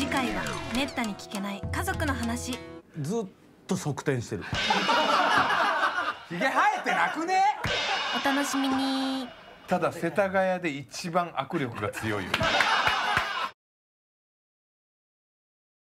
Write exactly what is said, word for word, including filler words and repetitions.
次回はめったに聞けない家族の話。 ずっと側転してる。 ひげ生えてなくね？ お楽しみに。 ただ世田谷で一番握力が強いよ。